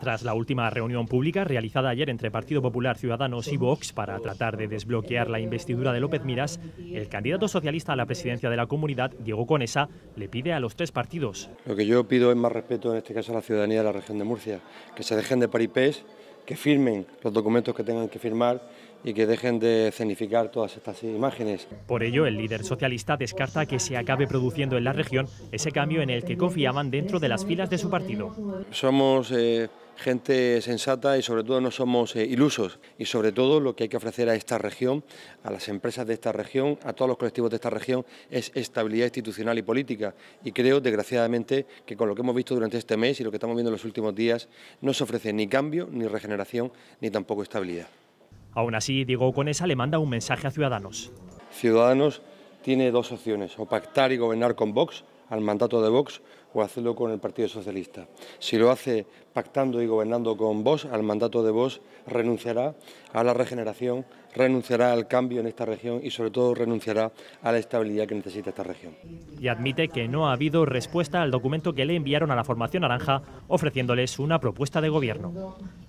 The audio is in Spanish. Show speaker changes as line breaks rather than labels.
Tras la última reunión pública realizada ayer entre Partido Popular, Ciudadanos y Vox para tratar de desbloquear la investidura de López Miras, el candidato socialista a la presidencia de la comunidad, Diego Conesa, le pide a los tres partidos.
Lo que yo pido es más respeto, en este caso, a la ciudadanía de la región de Murcia, que se dejen de paripés, que firmen los documentos que tengan que firmar y que dejen de escenificar todas estas imágenes.
Por ello, el líder socialista descarta que se acabe produciendo en la región ese cambio en el que confiaban dentro de las filas de su partido.
Somos gente sensata y sobre todo no somos ilusos, y sobre todo lo que hay que ofrecer a esta región, a las empresas de esta región, a todos los colectivos de esta región, es estabilidad institucional y política, y creo desgraciadamente que con lo que hemos visto durante este mes y lo que estamos viendo en los últimos días no se ofrece ni cambio, ni regeneración, ni tampoco estabilidad.
Aún así, Diego Conesa le manda un mensaje a Ciudadanos.
Ciudadanos tiene dos opciones, o pactar y gobernar con Vox, al mandato de Vox, o hacerlo con el Partido Socialista. Si lo hace pactando y gobernando con Vox, al mandato de Vox, renunciará a la regeneración, renunciará al cambio en esta región y sobre todo renunciará a la estabilidad que necesita esta región.
Y admite que no ha habido respuesta al documento que le enviaron a la formación naranja ofreciéndoles una propuesta de gobierno.